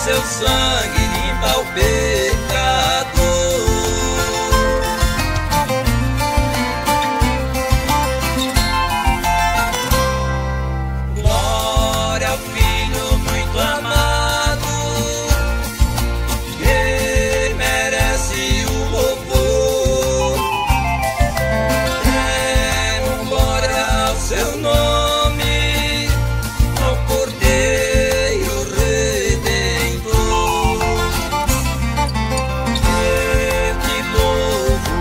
seu sangue limpa o pecado. Glória ao Filho muito amado, que merece o louvor. Demos glória ao seu nome, ao Cordeiro Redentor. Eu te louvo,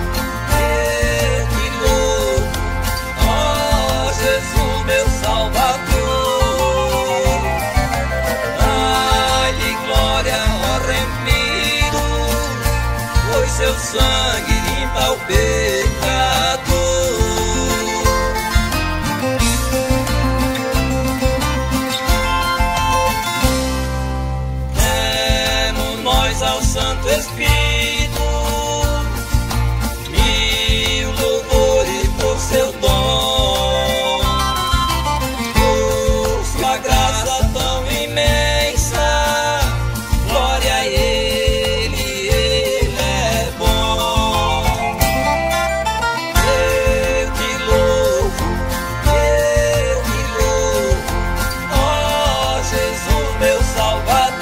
ó Jesus meu Salvador. Dai-lhe glória, ó remido, pois seu sangue limpa o pecado. Ao Santo Espírito mil louvores por seu dom, por sua graça tão imensa. Glória a Ele é bom. Eu te louvo, ó Jesus meu Salvador.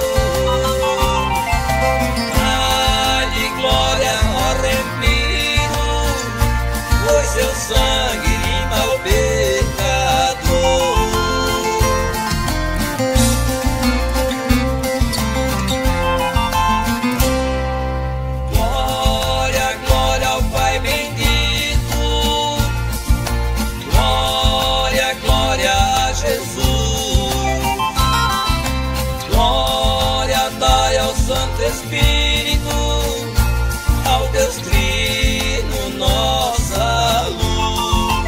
Seu sangue limpa o pecado. Glória, glória ao Pai bendito. Glória, glória a Jesus. Glória dai ao Santo Espírito, ao Deus Trino nossa luz.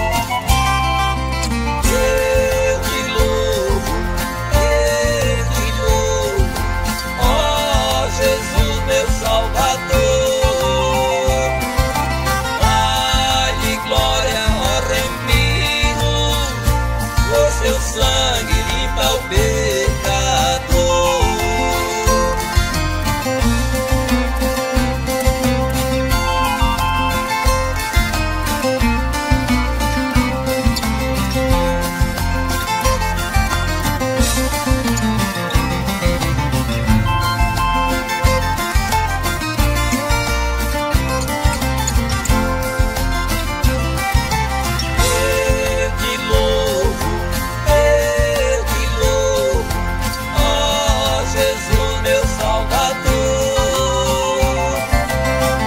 Eu te louvo, ó Jesus meu Salvador. Dai-lhe glória, ó remido, pois seu sangue limpa o pecado.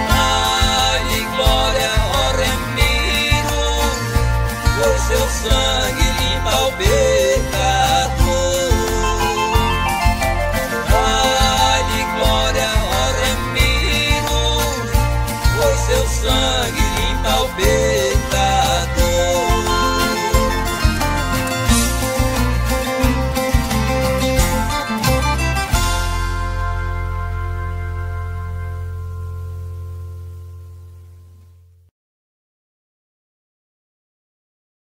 Seu sangue